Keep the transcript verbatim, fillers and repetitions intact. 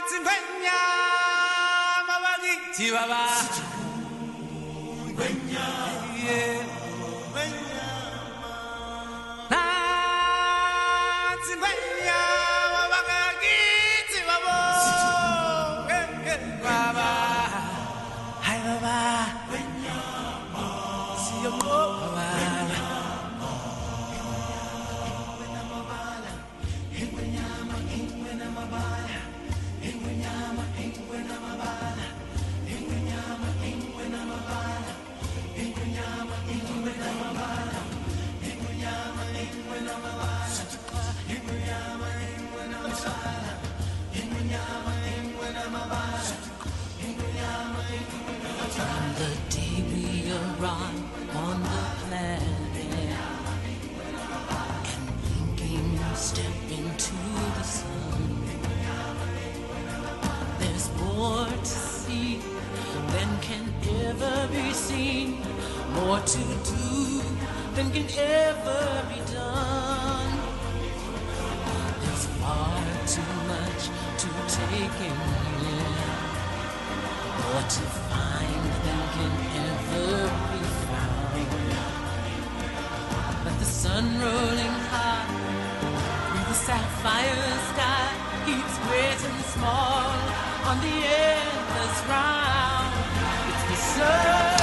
Chihuahua. Yeah. From the day we arrive on the planet and blinking step into the sun, there's more to see than can ever be seen, more to do than can ever be done. There's far too much to take in here, more to find than can ever be found. But the sun rolling high through the sapphire sky keeps great and small on the endless round. It's the sun.